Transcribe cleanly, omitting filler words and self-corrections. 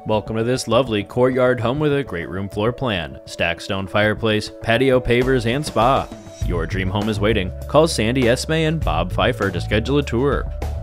Welcome to this lovely courtyard home with a great room floor plan, stacked stone fireplace, patio pavers, and spa. Your dream home is waiting. Call Sandy, Esmay, and Bob Pfeiffer to schedule a tour.